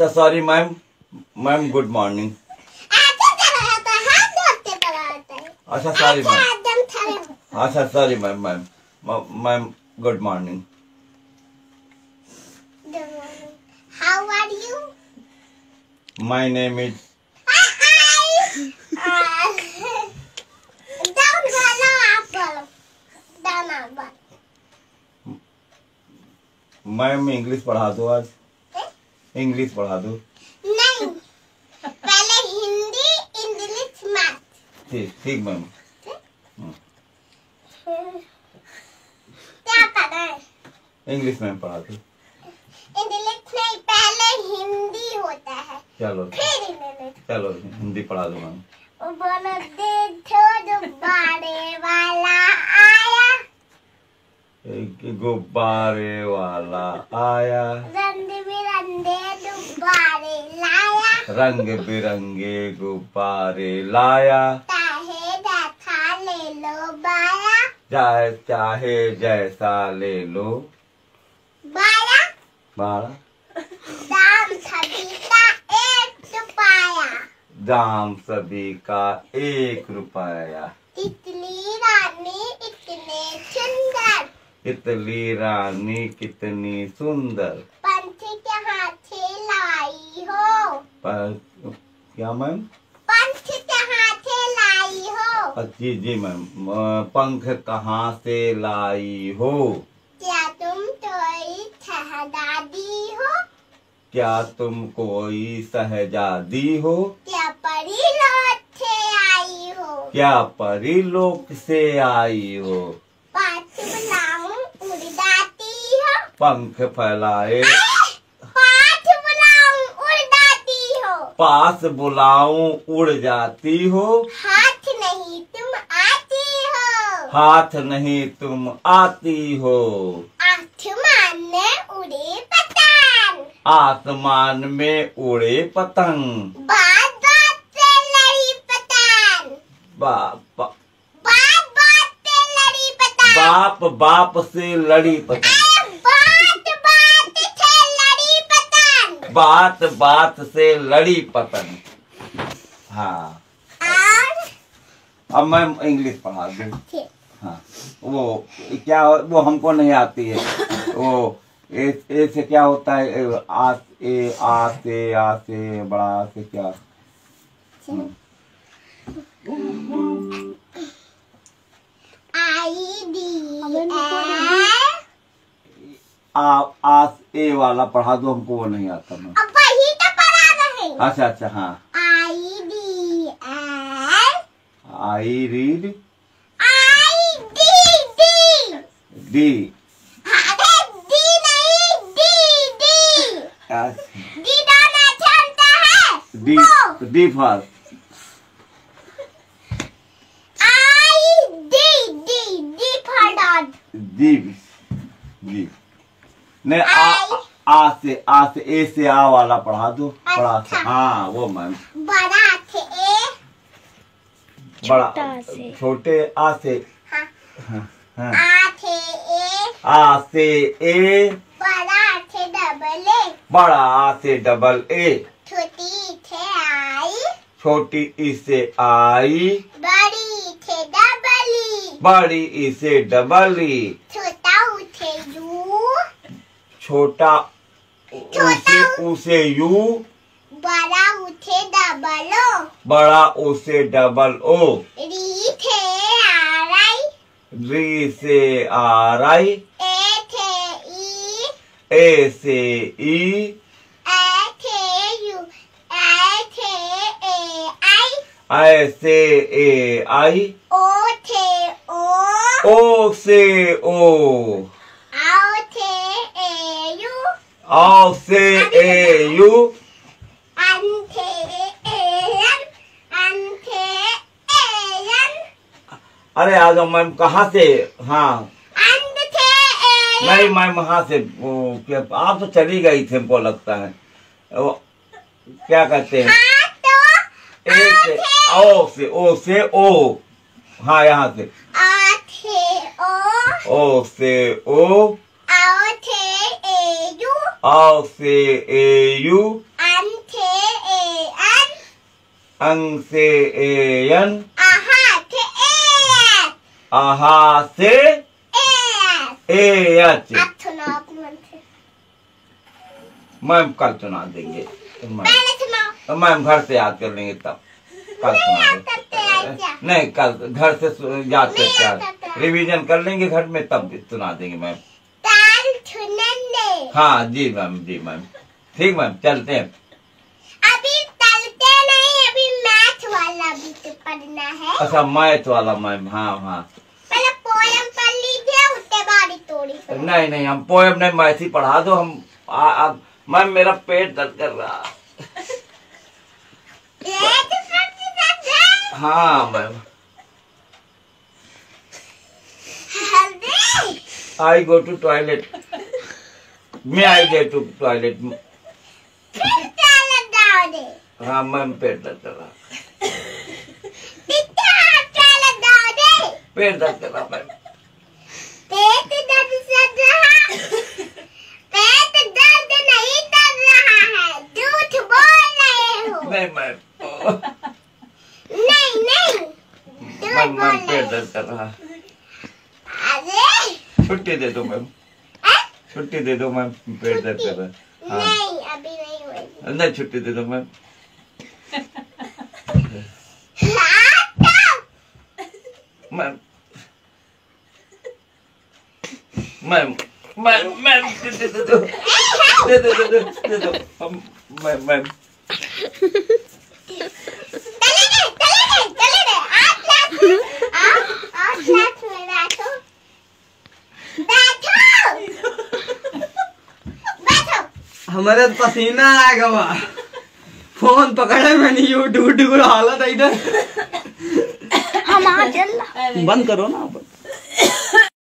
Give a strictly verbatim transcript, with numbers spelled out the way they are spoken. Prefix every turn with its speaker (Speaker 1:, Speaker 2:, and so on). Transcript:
Speaker 1: अच्छा sorry ma'am, ma'am good morning. अच्छा sorry ma'am, अच्छा sorry ma'am, ma'am ma'am good morning.
Speaker 2: How are you?
Speaker 1: My name is ma'am English पढ़ा दो आज, English पढ़ा दो।
Speaker 2: नहीं, पहले हिंदी, इंग्लिश, मैथ।
Speaker 1: ठीक ठीक मैम।
Speaker 2: क्या पढ़ा है?
Speaker 1: इंग्लिश मैम पढ़ा दो।
Speaker 2: इंग्लिश नहीं, पहले हिंदी होता है,
Speaker 1: चलो
Speaker 2: फिर इंग्लिश।
Speaker 1: चलो हिंदी पढ़ा दो मैम।
Speaker 2: बोलो देखो गुब्बारे वाला आया,
Speaker 1: एक गुब्बारे वाला आया,
Speaker 2: रंग बिरंगे गुब्बारे लाया,
Speaker 1: रंग बिरंगे गुब्बारे लाया,
Speaker 2: चाहे जैसा ले लो बाया,
Speaker 1: चाहे चाहे जैसा ले लो
Speaker 2: बाया,
Speaker 1: बाड़ा,
Speaker 2: दाम सभी का एक रुपया,
Speaker 1: दाम सभी का एक रुपया,
Speaker 2: तितली रानी इतने सुंदर,
Speaker 1: तितली रानी कितनी सुंदर,
Speaker 2: पंछ कहाँ से लाई हो,
Speaker 1: पर क्या मैम?
Speaker 2: पंछ कहाँ से लाई हो,
Speaker 1: जी जी मैम, पंख कहाँ से लाई हो,
Speaker 2: क्या तुम कोई शहजादी हो,
Speaker 1: क्या तुम कोई शहजादी हो,
Speaker 2: क्या परी लोक से आई हो,
Speaker 1: क्या परीलोक से आई हो,
Speaker 2: पाँच बुलाऊं उड़ जाती हो,
Speaker 1: पंख फैलाए
Speaker 2: पाँच बुलाऊं उड़ जाती हो,
Speaker 1: पास बुलाऊं उड़ जाती हो,
Speaker 2: हाथ नहीं तुम आती हो,
Speaker 1: हाथ नहीं तुम आती हो,
Speaker 2: आसमान में उड़े पतंग,
Speaker 1: आसमान में उड़े पतंग,
Speaker 2: बात बात पे लड़ी पतंग,
Speaker 1: बाप
Speaker 2: बात बात पे लड़ी पतंग,
Speaker 1: बाप बाप से लड़ी पतंग,
Speaker 2: बात बात से लड़ी पतंग,
Speaker 1: बात बात से लड़ी पतंग। हाँ
Speaker 2: और
Speaker 1: अब मैं इंग्लिश पढ़ा दूँ।
Speaker 2: ठीक।
Speaker 1: हाँ वो क्या, वो हमको नहीं आती है। वो ए, ए से क्या होता है? ए, आ ए आ से आ से बड़ा से क्या?
Speaker 2: आई डी
Speaker 1: आ आ ए वाला पढ़ा दो, हमको वो नहीं आता मैं।
Speaker 2: अब वही तो पढ़ा रहे।
Speaker 1: अच्छा अच्छा हाँ।
Speaker 2: I D L
Speaker 1: I read
Speaker 2: I D D
Speaker 1: D
Speaker 2: अरे डी नहीं डी डी डी डालना जानता है
Speaker 1: डी
Speaker 2: वो।
Speaker 1: D for
Speaker 2: I D D D for dog.
Speaker 1: D जी नहीं, आ आ से आ से ए से आ वाला पढ़ा दो, बड़ा से। हाँ वो मैम,
Speaker 2: बड़ा से ए
Speaker 1: बड़ा छोटे आ से
Speaker 2: हाँ।
Speaker 1: हाँ, हाँ।
Speaker 2: आ से ए
Speaker 1: आ से ए,
Speaker 2: बड़ा से डबल ए,
Speaker 1: बड़ा आ से डबल ए,
Speaker 2: छोटी से आई,
Speaker 1: छोटी ई से आई,
Speaker 2: बड़ी से डबल ई,
Speaker 1: बड़ी ई से डबल ई,
Speaker 2: छोटा ऊ से यू,
Speaker 1: छोटा ऊ से ऊ से यू,
Speaker 2: बड़ा ऊ से डबल ओ,
Speaker 1: बड़ा ओ से डबल ओ,
Speaker 2: री से आर आई,
Speaker 1: री से आर आई,
Speaker 2: ए से ई,
Speaker 1: ए से ई,
Speaker 2: ए से यू, ए से ए आई,
Speaker 1: आई से ए आई,
Speaker 2: ओ से ओ,
Speaker 1: ओ से ओ,
Speaker 2: आओ से ए यू,
Speaker 1: औ से ए यू,
Speaker 2: अन से ए एन, अन से ए एन,
Speaker 1: अरे आ जाओ मैम। कहाँ से? हाँ
Speaker 2: अन से ए एन,
Speaker 1: नहीं मैम, वहाँ से वो क्या, आप तो चली गई थे हमको लगता है। वो क्या कहते हैं?
Speaker 2: हाँ तो
Speaker 1: ए से ओ से ओ से ओ, हाँ यहाँ से
Speaker 2: आ से ओ,
Speaker 1: ओ से ओ,
Speaker 2: आओ से ए यू,
Speaker 1: औ से ए यू,
Speaker 2: अन
Speaker 1: अंग से एयन,
Speaker 2: आहा थे एस,
Speaker 1: आहा से
Speaker 2: एस।
Speaker 1: एच।
Speaker 2: आप सुनाओ अपने मन से।
Speaker 1: मैम कल सुना देंगे,
Speaker 2: पहले सुनाओ।
Speaker 1: मैम घर से याद कर लेंगे तब कल
Speaker 2: नहीं
Speaker 1: सुना
Speaker 2: याद करते हैं क्या?
Speaker 1: देंगे। नहीं कल घर से सु- याद
Speaker 2: नहीं
Speaker 1: करके
Speaker 2: याद
Speaker 1: आ-
Speaker 2: करते हैं।
Speaker 1: रिवीजन कर लेंगे घर में तब सुना देंगे मैम।
Speaker 2: ताल सुनेंगे।
Speaker 1: हाँ जी मैम, जी मैम, ठीक मैम, चलते हैं।
Speaker 2: अभी चलते नहीं, अभी मैथ वाला भी तो पढ़ना है।
Speaker 1: अच्छा मैथ वाला मैम, हाँ हाँ।
Speaker 2: पहले पोयम पढ़ लीजिए, उसके बाद स्टोरी सुनाओ।
Speaker 1: नहीं नहीं, हम पोएम नहीं, मैथ ही पढ़ा दो हम। आ, आ, मैम मेरा पेट दर्द कर रहा।
Speaker 2: ये तो सबसे ज्यादा
Speaker 1: हाँ मैम।
Speaker 2: हल्दी।
Speaker 1: आई गो टू टॉयलेट, मैं आई गो टू टॉयलेट।
Speaker 2: फिर चल जाओ दे।
Speaker 1: हाँ मैम पेट दर्द कर रहा,
Speaker 2: कितना चल जाओ दे।
Speaker 1: पेट दर्द कर रहा मैम।
Speaker 2: पेट दर्द कर रहा। पेट दर्द नहीं कर रहा है, झूठ बोल रहे हो।
Speaker 1: नहीं मैम,
Speaker 2: नहीं नहीं, झूठ
Speaker 1: मैम
Speaker 2: बोल
Speaker 1: मैम
Speaker 2: रहे
Speaker 1: पेट
Speaker 2: हो।
Speaker 1: दर्द कर रहा।
Speaker 2: अरे
Speaker 1: छुट्टी दे दो मैम,
Speaker 2: हाँ?
Speaker 1: छुट्टी दे दो मैम, पेट दर्द कर रहा। हाँ
Speaker 2: नहीं अभी नहीं होगी।
Speaker 1: नहीं, छुट्टी दे दो ma'am. Ma'am ma'am ma'am ma'am दे दो, दे दो, दे दो, दे दो, दे दो हम मैम मैम।
Speaker 2: चले गए, चले गए, चले गए। आप क्लास में, आप आप क्लास में बैठो, बैठो, बैठो।
Speaker 3: हमारे तो पसीना आएगा वहाँ। फोन पकड़े मैंने यूट्यूब हालत है इधर।
Speaker 2: हम आ चल।
Speaker 3: बंद करो ना।